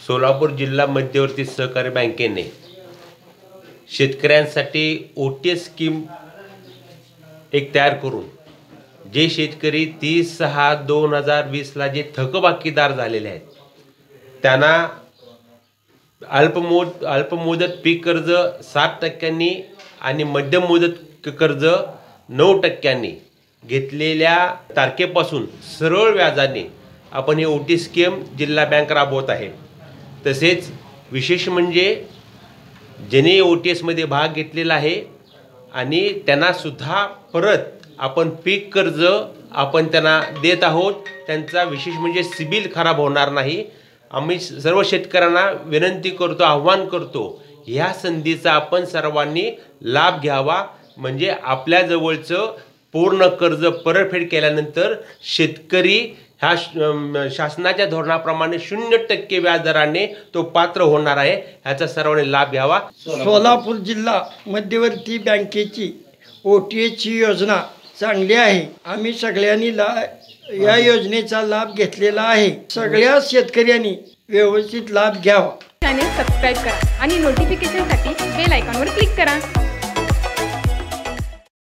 सोलापूर जिल्हा मध्यवर्ती सहकारी बँकेने शेतकऱ्यांसाठी OTS स्कीम एक तयार करून जे शेतकरी 30/6/2020 जे थकबाकीदार झालेले आहेत त्यांना अल्पमुदत पीक कर्ज 7% आणि मध्यम मुदत कर्ज 9% घेतलेल्या तारखेपासून सरळ व्याजाने आपण हे OTS स्कीम जिल्हा बँक राबवत आहे। तसेच विशेष म्हणजे ज्यांनी OTS मध्ये भाग घेतलेला आहे आणि त्यांना सुद्धा परत आपण पीक कर्ज आपण त्यांना देत आहोत। त्यांचा विशेष म्हणजे सिबिल खराब होणार नाही। आम्ही सर्व शेतकऱ्यांना विनंती करतो, आव्हान करतो, ह्या संधीचा आपण सर्वांनी लाभ घ्यावा। म्हणजे आपल्या जवळचं पूर्ण कर्ज परतफेड केल्यानंतर शेतकरी ह्या शासनाच्या धोरणाप्रमाणे 0% व्याजदराने तो पात्र होणार आहे। ह्याचा सर्वांनी लाभ घ्यावा। सोलापूर जिल्हा मध्यवर्ती बँकेची OTS ची योजना चांगली आहे। आम्ही सगळ्यांनी या योजनेचा लाभ घेतलेला आहे। सगळ्या शेतकऱ्यांनी व्यवस्थित लाभ घ्यावा। चॅनल सबस्क्राइब करा आणि नोटिफिकेशनसाठी बेल आयकॉनवर क्लिक करा।